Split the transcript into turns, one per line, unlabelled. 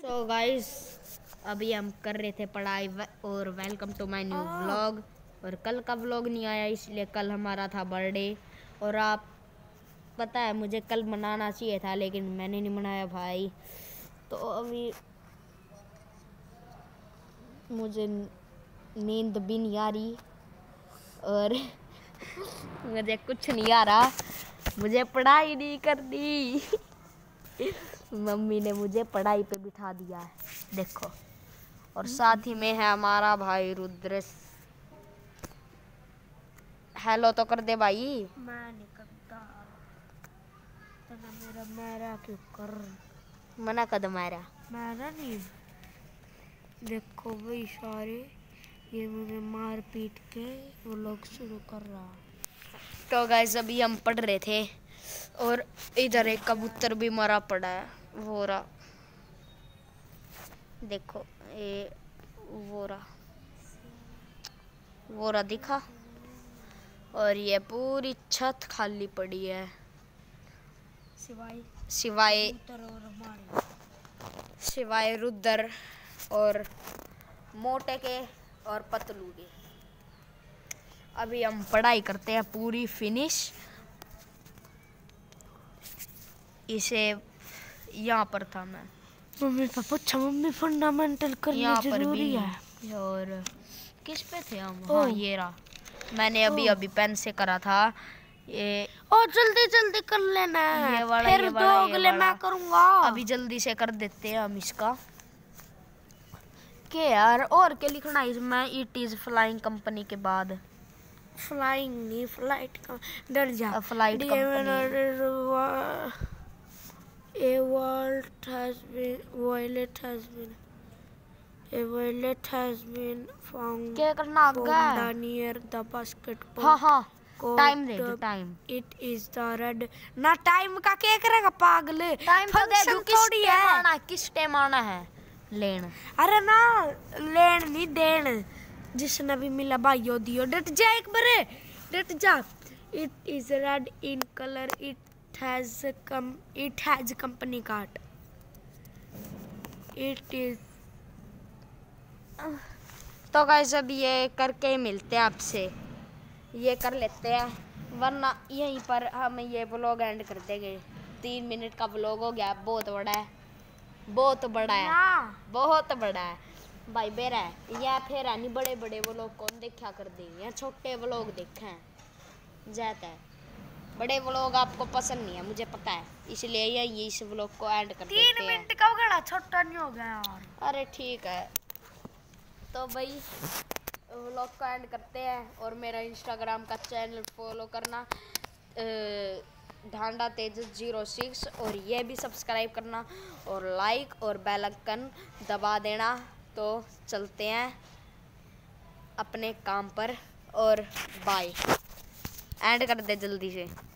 So guys अभी हम कर रहे थे पढ़ाई और welcome to my new vlog. और कल का व्लॉग नहीं आया इसलिए कल हमारा था बर्थडे। और आप पता है मुझे कल मनाना चाहिए था लेकिन मैंने नहीं मनाया भाई। तो अभी मुझे नींद भी नहीं आ रही और मुझे कुछ नहीं आ रहा, मुझे पढ़ाई नहीं करनी। मम्मी ने मुझे पढ़ाई पे बिठा दिया है देखो। और साथ ही में है हमारा भाई रुद्र। हेलो तो कर दे भाई।
मैं नहीं करता तो ना मेरा क्यों कर
मना कर मेरा
नहीं। देखो भाई सारे ये मुझे मार पीट के वो लोग शुरू कर रहा।
तो गाइस अभी हम पढ़ रहे थे और इधर एक कबूतर भी मरा पड़ा है, वो रहा देखो, ये वो रहा दिखा। और ये पूरी छत खाली पड़ी है सिवाय रुद्र और मोटे के और पतलू के। अभी हम पढ़ाई करते हैं पूरी फिनिश। इसे यहाँ पर था मैं
मम्मी पापा अच्छा मम्मी फंडामेंटल करना जरूरी है।
और किस पे थे हम? हाँ ये रहा, मैंने अभी पेन से करा था ये।
और जल्दी जल्दी कर लेना है,
ये वाला,
फिर
ये
दो
वाला,
अगले मैं करूँगा।
अभी जल्दी से कर देते हैं हम इसका। क्या यार और क्या लिखना है इसमें? इट इज फ्लाइंग कंपनी के बाद
फ्लाइंग नहीं, फ्लाइट का डर जा।
Flight company.
A violet has been found
क्या करना आगे?
near the basketball.
हाँ टाइम दे दो, time.
It is the red ना टाइम का क्या करेगा पागल?
टाइम तो दे दो,
थोड़ी है।
किस टाइम आना है लेन?
अरे ना लेन नहीं देन, जिसने भी मिला भाइयों दियो। डट जा एक बारे, डट जा। It is red in color. It has company card. It is
तो गाइस अब ये करके ही मिलते हैं आपसे, ये कर लेते हैं वरना यहीं पर हम ये व्लॉग एंड कर देंगे। 3 मिनट का व्लॉग हो गया, बहुत बड़ा है, बहुत बड़ा है, बहुत बड़ा है भाई बेरा है। या फिर नहीं बड़े बड़े व्लॉग कौन देखा कर देंगे, छोटे व्लॉग देखे हैं जाता है। बड़े व्लॉग आपको पसंद नहीं है मुझे पता है, इसलिए यही इस व्लॉग को एंड कर देते हैं।
3 मिनट का हो गया, छोटा नहीं हो गया यार। अरे
ठीक है तो भाई व्लॉग को एंड करते हैं। और मेरा इंस्टाग्राम का चैनल फॉलो करना ढांडा तेजस 06, और ये भी सब्सक्राइब करना और लाइक और बेल आइकन दबा देना। तो चलते हैं अपने काम पर और बाय। एंड कर दे जल्दी से।